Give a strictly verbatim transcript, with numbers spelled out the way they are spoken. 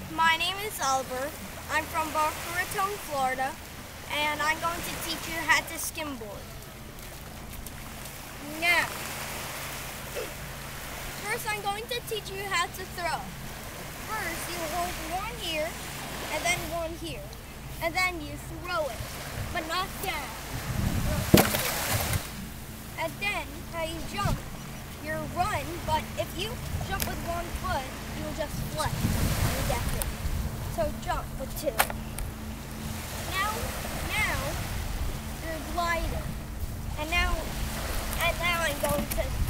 My name is Oliver. I'm from Boca Raton, Florida, and I'm going to teach you how to skimboard. Now, first I'm going to teach you how to throw. First, you hold one here, and then one here, and then you throw it, but not down. And then, how you jump, you run, but if you jump with one foot, you'll just fly. You get it. So jump with two. Now, now, you're gliding. And now, and now I'm going to